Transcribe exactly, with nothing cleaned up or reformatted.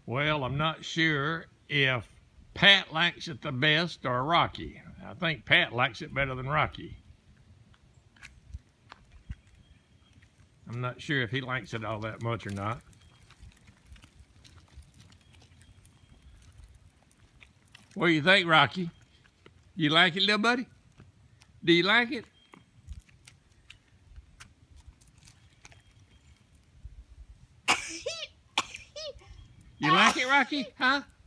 Well, I'm not sure if Pat likes it the best or Rocky. I think Pat likes it better than Rocky. I'm not sure if he likes it all that much or not. What do you think, Rocky? Do you like it, little buddy? Do you like it? You like it, Rocky? Huh?